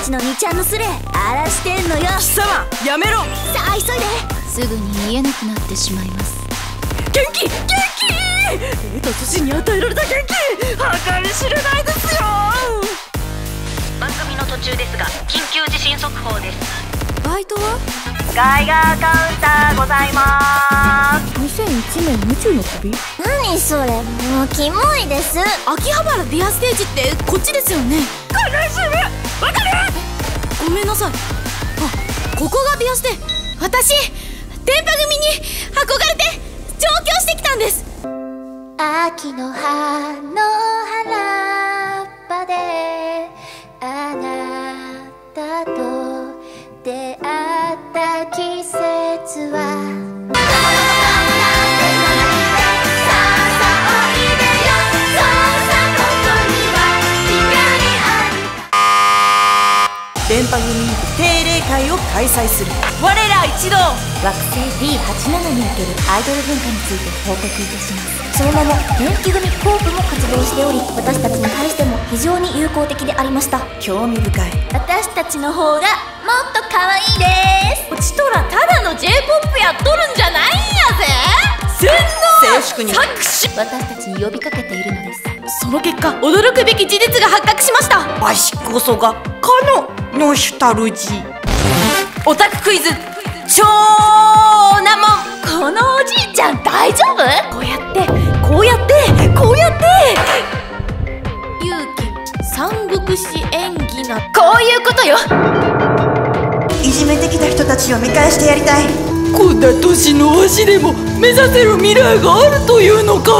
ちの2ちゃんのスレ荒らしてんのよ。 貴様やめろ。 さあ急いで。すぐに見えなくなってしまいます。 元気元気。得た年に与えられた元気計り知れないですよ。 番組の途中ですが緊急地震速報です。 バイトはガイガーカウンターございます。 2001年宇宙の旅。何それ、もうキモいです。 秋葉原ビアステージってこっちですよね。悲しむ。わかる。ごめんなさい。あ、ここがビアステ。私電波組に憧れて上京してきたんです。 秋の葉の原っぱであなたと出会った季節は電波組定例会を開催する。我ら一同惑星 B87 におけるアイドル文化について報告いたします。その名も電気組コープも活動しており、私たちに対しても非常に友好的でありました。 興味深い。 私たちの方がもっと可愛いです。 うちとらただの J-POP やっとるんじゃないんやぜ。洗脳静粛に搾取。 私たちに呼びかけているのです。 その結果驚くべき事実が発覚しました。わしこそがかのノシュタルジー。オタククイズ超難問。 このおじいちゃん大丈夫？ こうやってこうやってこうやって勇気三国志演技な、こういうことよ。 いじめてきた人たちを見返してやりたい。 こんな年のわしでも目指せる未来があるというのか。